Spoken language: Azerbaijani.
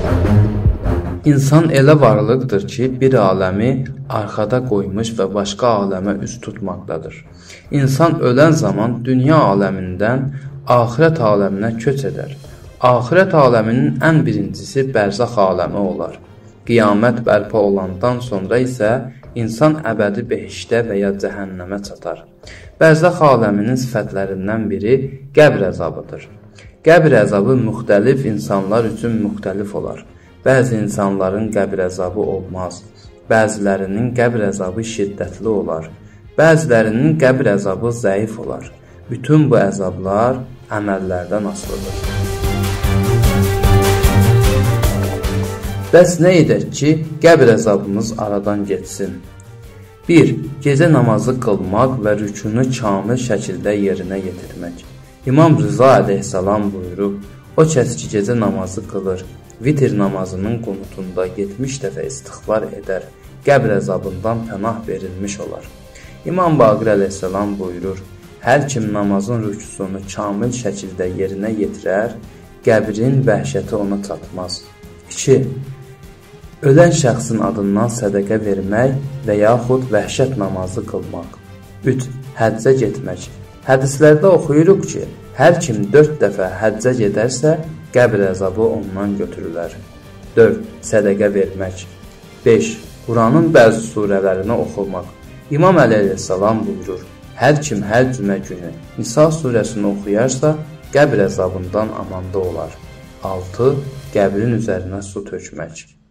İnsan elə varlıqdır ki, bir aləmi arxada qoymuş və başqa aləmə üz tutmaqdadır. İnsan ölən zaman dünya aləmindən axirət aləminə köç edər. Axirət aləminin ən birincisi bərzax aləmi olar. Qiyamət bərpa olandan sonra isə insan əbədi behiştə və ya cəhənnəmə çatar. Bərzax aləminin sifətlərindən biri qəbr əzabıdır. Qəbr əzabı müxtəlif insanlar üçün müxtəlif olar. Bəzi insanların qəbr əzabı olmaz. Bəzilərinin qəbr əzabı şiddətli olar. Bəzilərinin qəbr əzabı zəif olar. Bütün bu əzablar əməllərdən asılıdır. Bəs nə edək ki, qəbr əzabımız aradan getsin? 1. Gecə namazı qılmaq və rükünü kamil şəkildə yerinə yetirmək. İmam Rıza əleyhissalam buyurub, o kəs ki, gecə namazı qılır, vitir namazının qunutunda 70 dəfə istiğfar edər, qəbr əzabından pənah verilmiş olar. İmam Baqir əleyhissalam buyurur, hər kim namazın rüküsunu kamil şəkildə yerinə yetirər, qəbrin vəhşəti ona çatmaz. 2. Ölən şəxsin adından sədəqə vermək və yaxud vəhşət namazı qılmaq. 3. Həccə getmək. Hədislərdə oxuyuruq ki, hər kim 4 dəfə həccə gedərsə, qəbr əzabı ondan götürülər. 4. Sədəqə vermək. 5. Quranın bəzi surələrini oxumaq. İmam Əli əleyhissalam buyurur, hər kim hər cümə günü Nisa surəsini oxuyarsa, qəbr əzabından amanda olar. 6. Qəbrin üzərinə su tökmək.